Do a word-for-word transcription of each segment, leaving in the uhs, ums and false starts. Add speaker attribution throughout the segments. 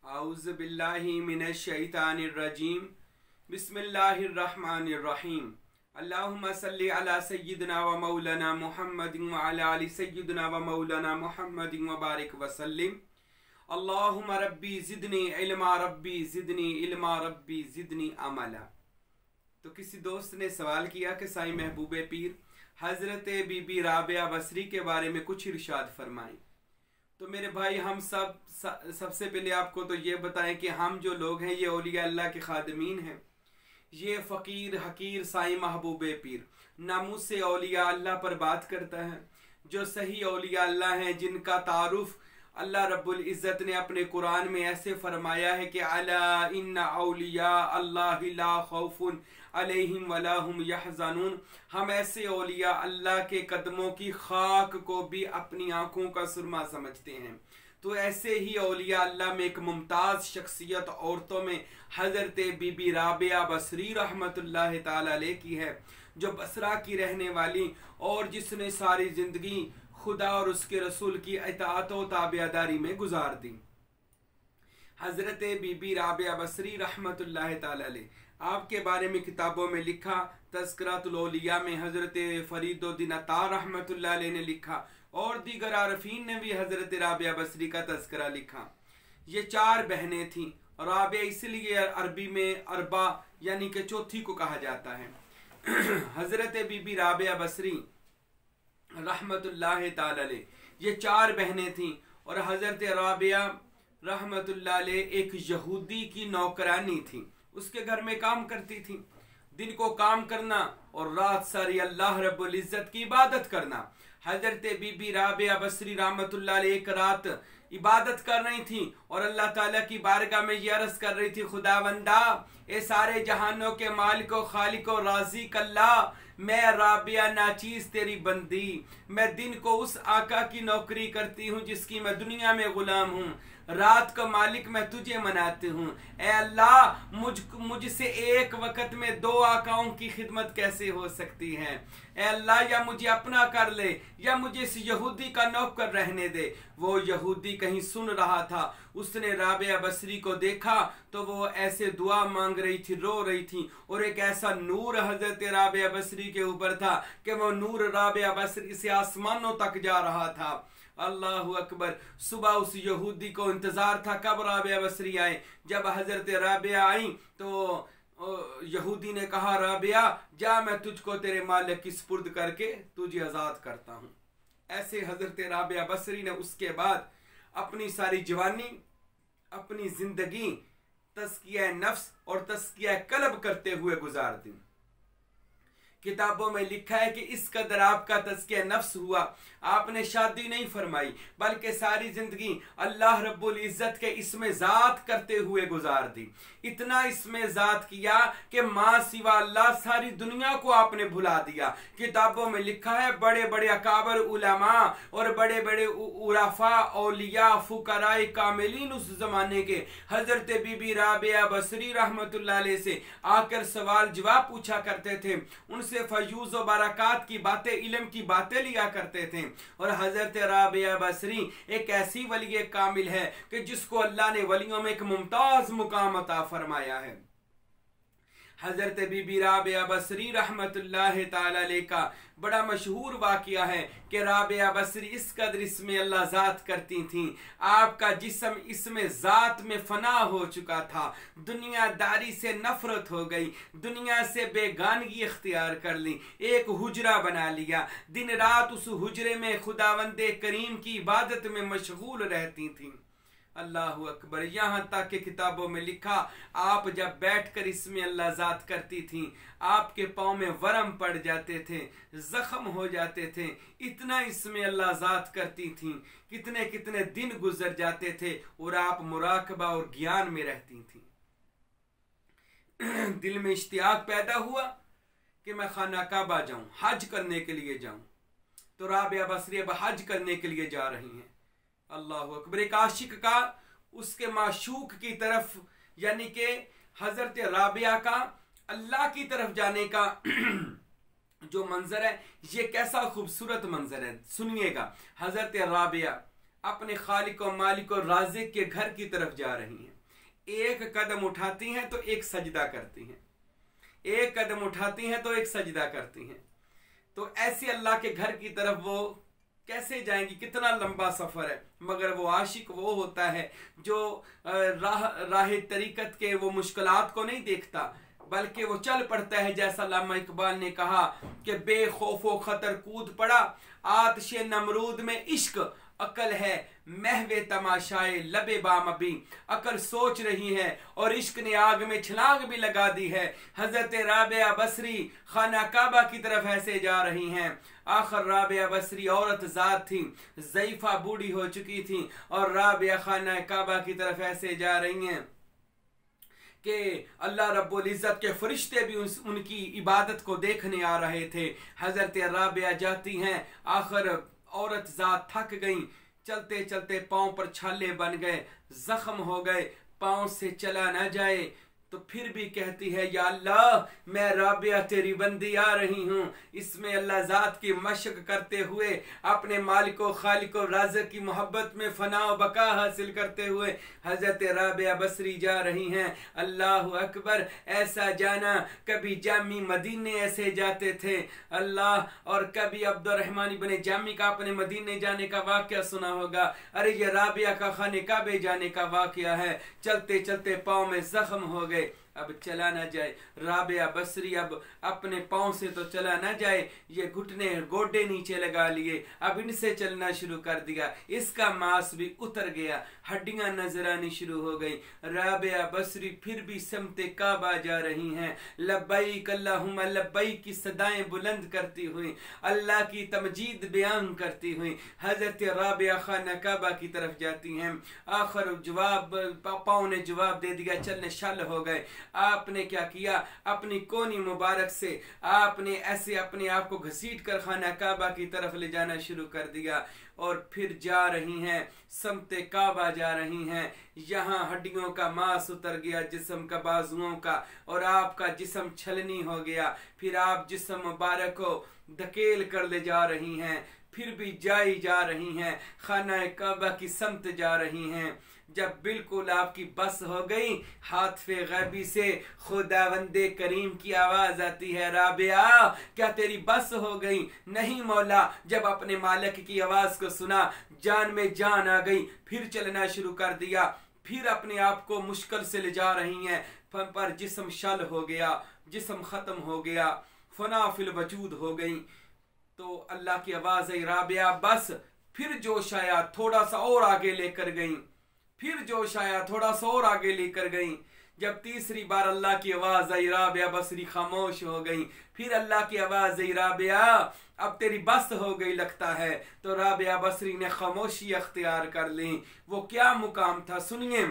Speaker 1: आऊज़ु बिल्लाहि मिनश शैतानिर रजीम। बिस्मिल्लाहिर रहमानिर रहीम। अल्लाहुम्मा सल्लि अला सय्यिदिना व मौलाना मुहम्मदिन व अला आलि सय्यिदिना व मौलाना मुहम्मदिन व बारिक व सल्लिम। अल्लाहुम्मा रब्बी ज़िदनी इल्मा, रब्बी ज़िदनी इल्मा, रब्बी ज़िदनी अमला। तो किसी दोस्त ने सवाल किया कि साईं महबूबे पीर हज़रत बीबी राबिया बसरी के बारे में कुछ इरशाद फरमाएं। तो मेरे भाई, हम सब सबसे पहले आपको तो ये बताएं कि हम जो लोग हैं ये औलिया अल्लाह के खादमीन हैं। ये फ़कीर हकीर साईं महबूबे पीर नामुस से औलिया अल्लाह पर बात करता है। जो सही औलिया अल्लाह हैं, जिनका तारुफ अल्लाह रब्बुल इज़्ज़त ने अपने कुरान में ऐसे फरमाया है कि अला इन्ना औलिया अल्लाहि ला खौफुन अलैहिम वला हुम यहज़नून। हम ऐसे औलिया अल्लाह के कदमों की खाक को भी अपनी आंखों का सुरमा समझते हैं। तो ऐसे ही औलिया अल्लाह में एक मुमताज़ शख्सियत औरतों में हज़रत बीबी राबिया बसरी रहमतुल्लाह ताला अलैह की है, जो बसरा की रहने वाली और जिसने सारी ज़िंदगी खुदा और उसके रसूल की इताअत व ताबियादारी में गुजार दी। हज़रत बीबी राबिया बसरी रहमतुल्लाह ताला अलैह आपके बारे में किताबों में लिखा। तज़किरातुल औलिया में हज़रत फरीदुद्दीन अता रहमतुल्लाह अलैह ने लिखा और दीगर आरफीन ने भी हज़रत राबिया बसरी का तज़किरा लिखा। ये चार बहनें थीं। राबिया इसलिए अरबी में अरबा यानी कि चौथी को कहा जाता है। हज़रत बीबी राबिया बसरी रहमतुल्लाह ताला अलैह ये चार बहनें थीं और हज़रत राबिया रहमतुल्लाह अलैह एक यहूदी की नौकरानी थी। उसके घर में काम करती थी। दिन को काम करना और रात सारी अल्लाह रब्बुल इज़्ज़त की इबादत करना। हज़रत बीबी राबिया बसरी रहमतुल्लाह अलैह एक रात इबादत कर रही थी और अल्लाह ताला की बारगाह में ये अर्ज़ कर रही थी, खुदावंदा ए सारे जहानों के मालिक व खालिक व राज़िक अल्लाह, मैं राबिया नाचीज़ तेरी बंदी, मैं दिन को उस आका की नौकरी करती हूँ जिसकी मैं दुनिया में गुलाम हूँ, रात का मालिक मैं तुझे मनाती हूँ। ए अल्लाह, मुझ मुझसे एक वक्त में दो आकाओं की खिदमत कैसे हो सकती है। ए अल्लाह, या मुझे अपना कर ले या मुझे इस यहूदी का नौकर रहने दे। वो यहूदी कहीं सुन रहा था। उसने राबिया बसरी को देखा तो वो ऐसे दुआ मांग रही थी, रो रही थी और एक ऐसा नूर हज़रत राबिया बसरी के ऊपर था कि वो नूर राबिया बसरी से आसमानों तक जा रहा था। अल्लाहु अकबर। सुबह उस यहूदी को इंतजार था कब राबिया बसरी आए। जब हजरत राबिया आई तो यहूदी ने कहा, राबिया जा, मैं तुझको तेरे मालिक की सुपुर्द करके तुझे आजाद करता हूँ। ऐसे हजरत राबिया बसरी ने उसके बाद अपनी सारी जवानी, अपनी जिंदगी तस्किया नफ्स और तस्किया कल्ब करते हुए गुजार दी। किताबों में लिखा है कि इस कदर आपका तज़किया नफ्स हुआ, आपने शादी नहीं फरमाई बल्कि सारी जिंदगी अल्लाह रब्बुल इज़्ज़त के इसमें ज़ात करते हुए गुजार दी। इतना इसमें ज़ात किया कि माँ सिवा अल्लाह सारी दुनिया को आपने भुला दिया। किताबों में लिखा है बड़े बड़े अकाबर उलमा और बड़े बड़े उराफा औलिया फुकराए कामिलीन उस जमाने के हजरत बीबी राबिया बसरी रहमतुल्लाह अलैह से आकर सवाल जवाब पूछा करते थे। उनसे फयूज व बरक़ात की बातें, इल्म की बातें लिया करते थे। और हजरत राबिया बसरी एक ऐसी वली कामिल है कि जिसको अल्लाह ने वलियों में एक मुमताज मुकाम अता फरमाया है। हजरत बीबी राबिया बसरी रहमतुल्लाह ताला अलैह का बड़ा मशहूर वाक़िया है कि राबिया बसरी इस कदर इसमें अल्लाह ज़ात करती थी, आपका जिस्म इसमें ज़ात में फना हो चुका था। दुनियादारी से नफरत हो गई, दुनिया से बेगानगी इख्तियार कर ली, एक हुजरा बना लिया। दिन रात उस हुजरे में खुदावंदे करीम की इबादत में मशगूल रहती थी। अल्लाहु अकबर। यहाँ तक कि किताबों में लिखा, आप जब बैठकर इसमें अल्लाह ज़ात करती थी, आपके पाँव में वरम पड़ जाते थे, जख्म हो जाते थे। इतना इसमें अल्लाह ज़ात करती थी, कितने कितने दिन गुजर जाते थे और आप मुराकबा और ज्ञान में रहती थी। दिल में इश्तियाक पैदा हुआ कि मैं खाना काबा जाऊं, हज करने के लिए जाऊं। तो राबिया बसरी अब हज करने के लिए जा रही हैं। अल्लाहु अकबर। एक आशिक का उसके माशूक की तरफ यानी कि हजरत राबिया का अल्लाह की तरफ जाने का जो मंजर है, ये कैसा खूबसूरत मंजर है। सुनिएगा, हजरत राबिया अपने खालिक और मालिक और राज़िक के घर की तरफ जा रही हैं। एक कदम उठाती हैं तो एक सजदा करती हैं, एक कदम उठाती हैं तो एक सजदा करती हैं। तो ऐसे अल्लाह के घर की तरफ वो कैसे जाएंगी, कितना लंबा सफर है। मगर वो आशिक वो होता है जो राह राह तरीकत के वो मुश्किलात को नहीं देखता, बल्कि वो चल पड़ता है। जैसा अल्लामा इकबाल ने कहा कि बेखौफो खतर कूद पड़ा, आतिशे नमरूद में इश्क अकल है महवे तमाशाए लबे बामबी। अकल सोच रही है और इश्क ने आग में छलांग भी लगा दी है। हजरत राबिया बसरी खाना काबा की तरफ ऐसे जा रही हैं। आखिर राबिया बसरी औरत जात थी, ज़ईफा बूढ़ी हो चुकी थी, और राबिया खाना काबा की तरफ ऐसे जा रही हैं कि अल्लाह रब्बुल इज़्ज़त के फरिश्ते भी उस, उनकी इबादत को देखने आ रहे थे। हजरत राबिया जाती हैं, आखिर औरत जात थक गई, चलते चलते पांव पर छाले बन गए, जख्म हो गए, पांव से चला न जाए। तो फिर भी कहती है, या अल्लाह मैं राबिया तेरी बंदी आ रही हूँ। इसमें अल्लाह ज़ात की मशक करते हुए, अपने मालिको खालिको राज़िक की मोहब्बत में फना व बका हासिल करते हुए हज़रत राबिया बसरी जा रही हैं। अल्लाह अकबर। ऐसा जाना, कभी जामी मदीने ऐसे जाते थे अल्लाह, और कभी अब्दुर्रहमान इब्ने जामी का अपने मदीने जाने का वाक़या सुना होगा। अरे ये राबिया का खाने काबे जाने का वाक़या है। चलते चलते पाँव में जख्म हो गए, अब चला ना जाए। राबिया बसरी अब अपने पाँव से तो चला ना जाए, ये घुटने गोडे नीचे लगा लिए, अब इनसे चलना शुरू कर दिया। इसका मांस भी उतर गया, हड्डियां नजर आनी शुरू हो गई। राबिया बसरी फिर भी समते काबा जा रही हैं, लब्बैक अल्लाहुम्मा लब्बैक की सदाएं बुलंद करती हुई, अल्लाह की तमजीद बयान करती हुई हजरत राबिया खाना काबा की तरफ जाती हैं। आखिर जवाब पापाओं ने जवाब दे दिया, चलने शल हो गए। आपने क्या किया, अपनी कोनी मुबारक से आपने ऐसे अपने आप को घसीट कर खाना काबा की तरफ ले जाना शुरू कर दिया, और फिर जा रही हैं, समते काबा जा रही हैं। यहाँ हड्डियों का मांस उतर गया, जिस्म का, बाजुओं का, और आपका जिस्म छलनी हो गया। फिर आप जिस्म मुबारक को धकेल कर ले जा रही हैं, फिर भी जाई जा रही हैं, खाना काबा की समत जा रही हैं। जब बिल्कुल आपकी बस हो गई, हाथ गैबी से खुदावंदे करीम की आवाज आती है, राबिया क्या तेरी बस हो गई? नहीं मौला। जब अपने मालिक की आवाज को सुना, जान में जान आ गई, फिर चलना शुरू कर दिया। फिर अपने आप को मुश्किल से ले जा रही हैं, पर जिस्म शल हो गया, जिस्म खत्म हो गया, फना फिल वजूद हो गई। तो अल्लाह की आवाज आई, राबिया बस। फिर जोश आया, थोड़ा सा और आगे लेकर गई, फिर जोश आया, थोड़ा सा और आगे लेकर गई। जब तीसरी बार अल्लाह की आवाज आई, राबिया बसरी खामोश हो गई। फिर अल्लाह की आवाज आई, राबिया अब तेरी बस हो गई लगता है। तो राबिया बसरी ने खामोशी अख्तियार कर ली। वो क्या मुकाम था सुनिए।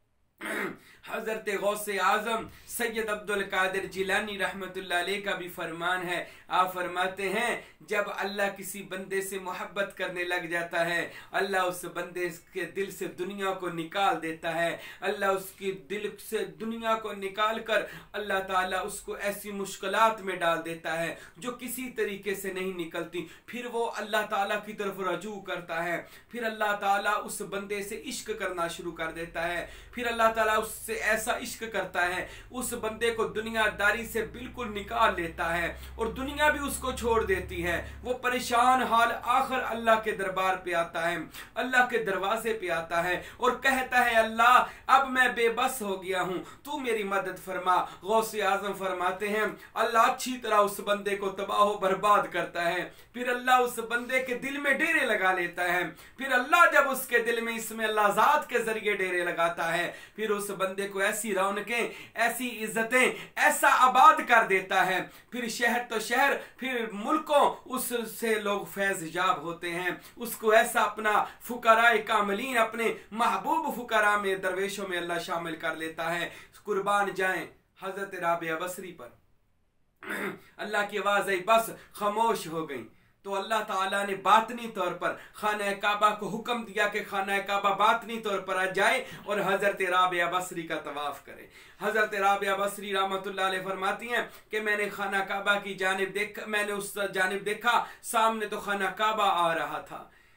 Speaker 1: हजरत गौसे आजम सैयद अब्दुल कादिर जिलानी रहमतुल्लाह अलैह का भी फरमान है। आप फरमाते हैं, जब अल्लाह किसी बंदे से मोहब्बत करने लग जाता है, अल्लाह उस बंदे के दिल से दुनिया को निकाल देता है। अल्लाह उसकी दिल से दुनिया को निकाल कर अल्लाह ताला उसको ऐसी मुश्किलात में डाल देता है जो किसी तरीके से नहीं निकलती। फिर वो अल्लाह ताला की तरफ रजू करता है, फिर अल्लाह ताला उस बंदे से इश्क करना शुरू कर देता है। फिर अल्लाह ताला उससे ऐसा इश्क करता है, उस बंदे को दुनियादारी से बिल्कुल निकाल लेता है और दुनिया भी उसको छोड़ देती है। वो परेशान हाल आखिर अल्लाह के दरबार पे आता है, अल्लाह के दरवाजे पे आता है और कहता है, अल्लाह अब मैं बेबस हो गया हूं, तू मेरी मदद फरमा। गौसे आजम फरमाते हैं, अल्लाह अच्छी तरह उस बंदे को तबाह बर्बाद करता है। फिर अल्लाह उस बंदे के दिल में डेरे लगा लेता है। फिर अल्लाह जब उसके दिल में इसमें अल्लाह ज़ात के जरिए डेरे लगाता है, फिर उस बंदे को ऐसी रौनकें, ऐसी इज्जतें, ऐसा आबाद कर देता है। फिर शहर तो शहर, फिर मुल्कों उससे लोग फैज याब होते हैं। उसको ऐसा अपना फुकराए कामलीन, अपने महबूब फुकरा में, दरवेशों में अल्लाह शामिल कर लेता है। कुर्बान जाएं हजरत राबिया बसरी पर। अल्लाह की आवाज आई, बस खामोश हो गई। तो अल्लाह ताला ने बातनी तौर पर खाना काबा को हुक्म दिया कि खाना काबा बातनी तौर पर आ जाए और हजरत राबिया बसरी का तवाफ करे। हजरत राबिया बसरी रहमतुल्लाह अलैह फरमाती हैं कि मैंने खाना काबा की जानिब देख मैंने उस जानिब देखा, सामने तो खाना काबा आ रहा था।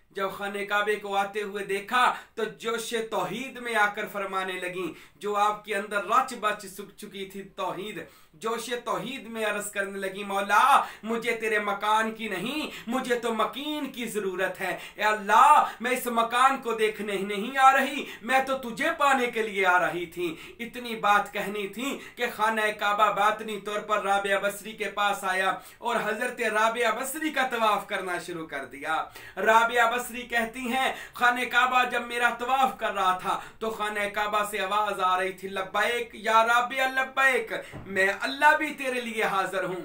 Speaker 1: जब खाने काबे को आते हुए देखा तो जोश तौहीद में आकर फरमाने लगी, जो आपके अंदर रच बच चुकी थी तौहीद, जोश तौहीद में अर्ज करने लगी, मौला मुझे तेरे मकान की नहीं, मुझे तो मकीन की जरूरत है। ए अल्लाह, मैं इस मकान को देखने ही नहीं आ रही, मैं तो तुझे पाने के लिए आ रही थी। इतनी बात कहनी थी कि खाना काबा बातनी तौर पर राबिया बसरी के पास आया और हजरत राबिया बसरी का तवाफ करना शुरू कर दिया। राबिया बसरी कहती हैं, खाने काबा जब मेरा तवाफ कर रहा था तो खाने काबा से आवाज आ रही थी, लब्बैक या राबिया लब्बैक, मैं अल्लाह भी तेरे लिए हाजिर हूं।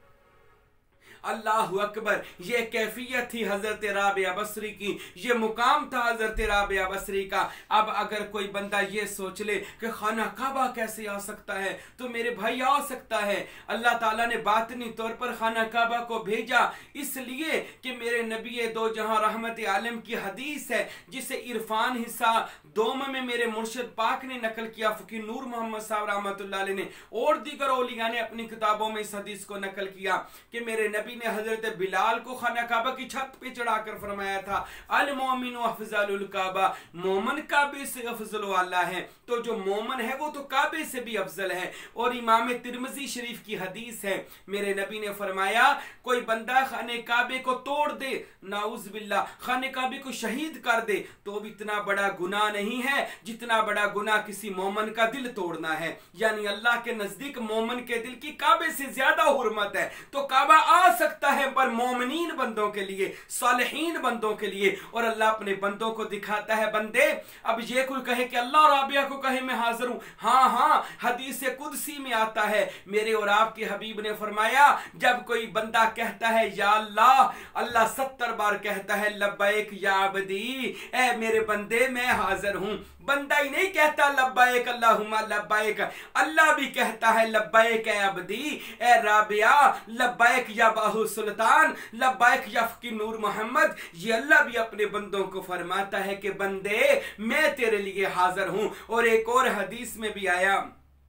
Speaker 1: अल्लाह अकबर, ये कैफियत थी हजरत राबिया बसरी की, ये मुकाम था हजरत राबिया बसरी का। अब अगर कोई बंदा ये सोच ले कि खाना काबा कैसे आ सकता है, तो मेरे भाई आ सकता है। अल्लाह ताला ने बातनी तौर पर खाना काबा को भेजा इसलिए कि मेरे नबी दो जहां रहमत आलम की हदीस है, जिसे इरफान हिस्सा दोम में मेरे मुर्शिद पाक ने नकल किया, फकीर नूर मोहम्मद साहब रहमतुल्लाह अलैह ने और दीगर औलिया ने अपनी किताबों में इस हदीस को नकल किया कि मेरे नबी ने हजरत बिलाल को खाना काबा की छत पे चढ़ाकर फरमाया था, अल मोमिनु अफजलुल काबा, मोमन काबे से अफजल वाला है। तो जो मोमन है वो तो काबे से भी अफजल है। और इमाम तिरमिजी शरीफ की हदीस है, मेरे नबी ने फरमाया, कोई बंदा खाने काबे को तोड़ दे, नाउज बिल्ला, खाने काबे को शहीद कर दे, तो भी इतना बड़ा गुनाह नहीं है जितना बड़ा गुनाह किसी मोमन का दिल तोड़ना है। यानी अल्लाह के नजदीक मोमन के दिल की काबे से ज्यादा हुर्मत है। तो काबा आ सकता है पर मोमिनीन बंदों के लिए, सालिहीन बंदों के लिए। और अल्लाह अपने बंदों को दिखाता है, बंदे अब ये कोई कहे कि अल्लाह राबिया को कहे मैं हाजिर हूं, हाँ हाँ हदीस कुदसी में आता है, मेरे और आपके हबीब ने फरमाया, जब कोई बंदा कहता है या अल्लाह, अल्लाह सत्तर बार कहता है लब्बैक या अब्दी, ए मेरे बंदे मैं हाजिर हूं। बंदा ही नहीं कहता लब्बैक अल्लाहुम्मा लब्बैक, अल्लाह भी कहता है लब्बैक ए अब्दी, ए राबिया, लब्बैक या बाहु सुल्तान, लब्बैक या फकीर नूर मोहम्मद। ये अल्लाह भी अपने बंदों को फरमाता है कि बंदे मैं तेरे लिए हाजिर हूं। और एक और हदीस में भी आया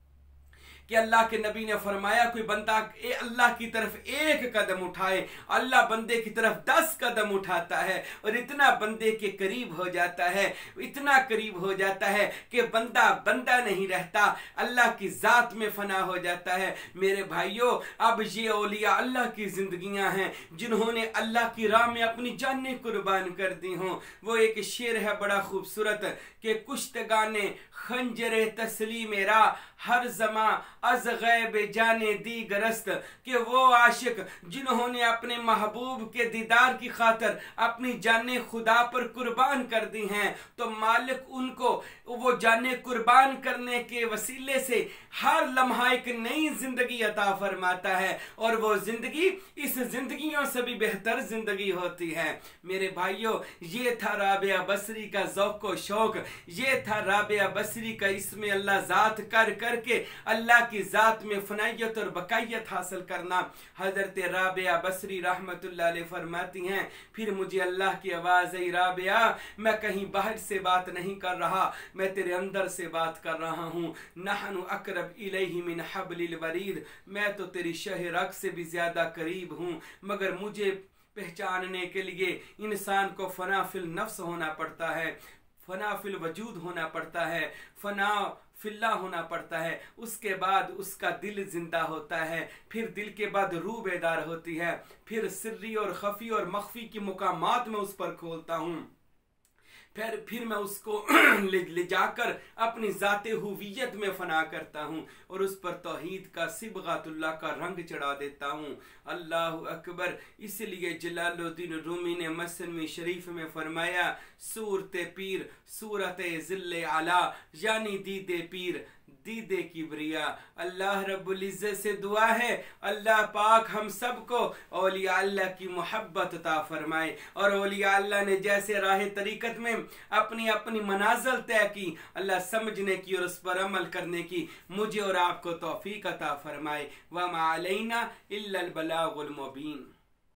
Speaker 1: कि अल्लाह के नबी ने फरमाया, कोई बंदा ए अल्लाह की तरफ एक कदम उठाए, अल्लाह बंदे की तरफ दस कदम उठाता है और इतना बंदे के करीब हो जाता है, इतना करीब हो जाता है कि बंदा बंदा नहीं रहता, अल्लाह की जात में फना हो जाता है। मेरे भाइयों, अब ये औलिया अल्लाह की जिंदगियां हैं जिन्होंने अल्लाह की राह में अपनी जानें कुर्बान कर दी हों। वो एक शेर है बड़ा खूबसूरत कि कुश्तगाने खंजरे तसली मेरा, हर जमा अज गैब जाने दी गरस्त, कि वो आशिक जिन्होंने अपने महबूब के दीदार की खातर अपनी जाने खुदा पर कुर्बान कर दी हैं, तो मालिक उनको वो जाने कुर्बान करने के वसीले से हर लम्हा एक नई जिंदगी अता फरमाता है और वो जिंदगी इस जिंदगियों से भी बेहतर जिंदगी होती है। मेरे भाइयों, ये था राबिया बसरी का ज़ौक़ व शौक, ये था राबिया बसरी का इसमें अल्लाह ज़ात कर करके अल्लाह की ज़ात में फनाइयत और बकायत हासिल करना। हजरत राबिया बसरी रहमतुल्लाह अलैह फरमाती हैं, फिर मुझे अल्लाह की आवाज़ आई, राबिया मैं कहीं बाहर से बात नहीं कर रहा, मैं तेरे अंदर से बात कर रहा हूँ। नहनु अकरब इलैहि मिन हब्लिल वरीद, मैं तो तेरी शह रग से भी ज्यादा करीब हूँ, मगर मुझे पहचानने के लिए इंसान को फना फिल नफ्स होना पड़ता है, फना फिल वजूद होना पड़ता है, फना फिल्ला होना पड़ता है, उसके बाद उसका दिल जिंदा होता है, फिर दिल के बाद रूह बेदार होती है, फिर सिर्री और खफी और मख्फी की मुकामात में उस पर खोलता हूँ, फिर फिर मैं उसको ले, ले जाकर अपनी जाते हुवियत में फना करता हूँ और उस पर तौहीद का सिबगातुल्लाह का रंग चढ़ा देता हूँ। अल्लाह अकबर। इसलिए जलालुद्दीन रूमी ने मसनवी शरीफ में फरमाया, सूरत पीर सूरत ज़िल्ले आला, यानी दीदे पीर दीदे किबरिया। अल्लाह रब्बुल इज्जत से दुआ है, अल्लाह पाक हम सबको औलिया अल्लाह की मोहब्बत अता फरमाए और औलिया अल्लाह ने जैसे राह तरीकत में अपनी अपनी मनाज़िल तय की, अल्लाह समझने की और उस पर अमल करने की मुझे और आपको तौफीक अता फरमाए। व मा अलैना इल्लल बलागुल मुबीन।